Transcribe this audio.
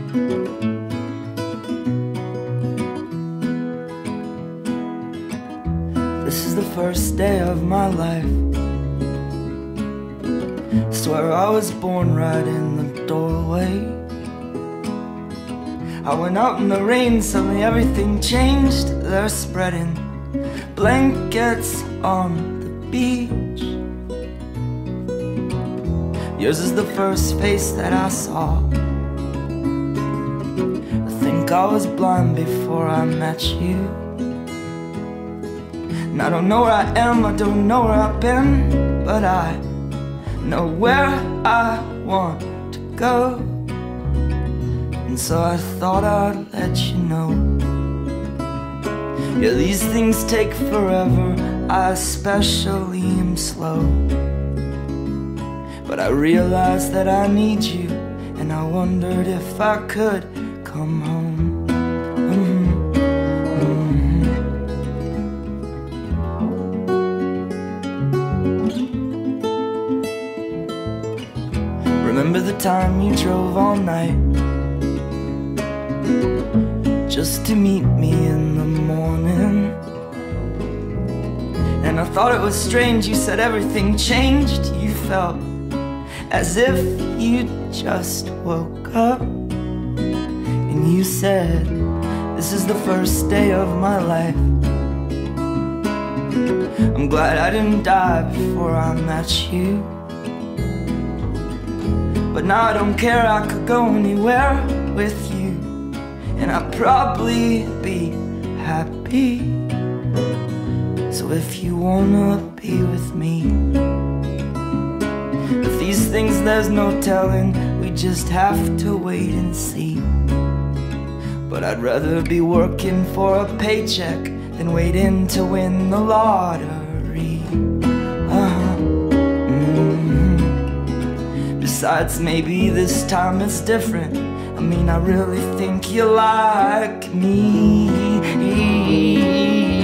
This is the first day of my life. Swear I was born right in the doorway. I went out in the rain, suddenly everything changed. They're spreading blankets on the beach. Yours is the first face that I saw. I think I was blind before I met you. And I don't know where I am, I don't know where I've been, but I know where I want to go. And so I thought I'd let you know. Yeah, these things take forever, I especially am slow. But I realized that I need you, and I wondered if I could come home. Remember the time you drove all night just to meet me in the morning? And I thought it was strange, you said everything changed. You felt as if you just woke up. And you said, this is the first day of my life. I'm glad I didn't die before I met you. But now I don't care, I could go anywhere with you, and I'd probably be happy. So if you wanna be with me, if these things there's no telling, we just have to wait and see. But I'd rather be working for a paycheck than waiting to win the lottery. Besides, maybe this time it's different. I mean, I really think you like me.